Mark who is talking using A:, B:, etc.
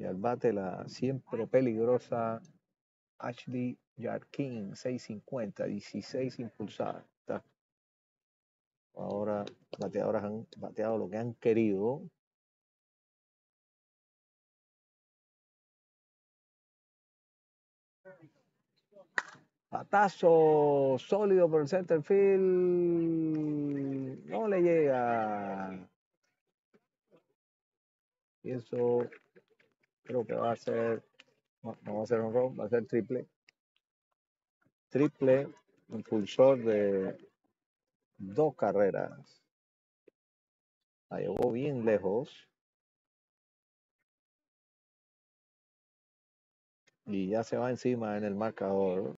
A: Y al bate la siempre peligrosa Ashley Yarkin, 650, 16 impulsadas. Ahora, bateadoras han bateado lo que han querido. Batazo sólido por el center field. No le llega. Y eso creo que va a ser. No va a ser un run, va a ser triple. Triple impulsor de 2 carreras. La llevó bien lejos. Y ya se va encima en el marcador.